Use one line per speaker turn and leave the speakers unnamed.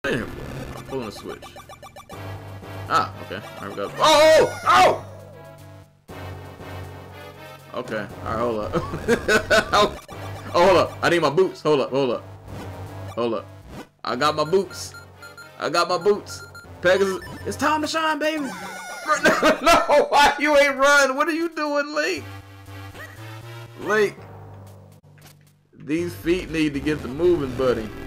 in here for? I'm pulling a switch. Ah, okay. Alright, we go. Oh! Oh! Okay. Alright, hold up. Oh, hold up. I need my boots. Hold up, hold up. Hold up. I got my boots. I got my boots. Pegasus, it's time to shine, baby. No, why you ain't run? What are you doing, Link? Link. These feet need to get to moving, buddy.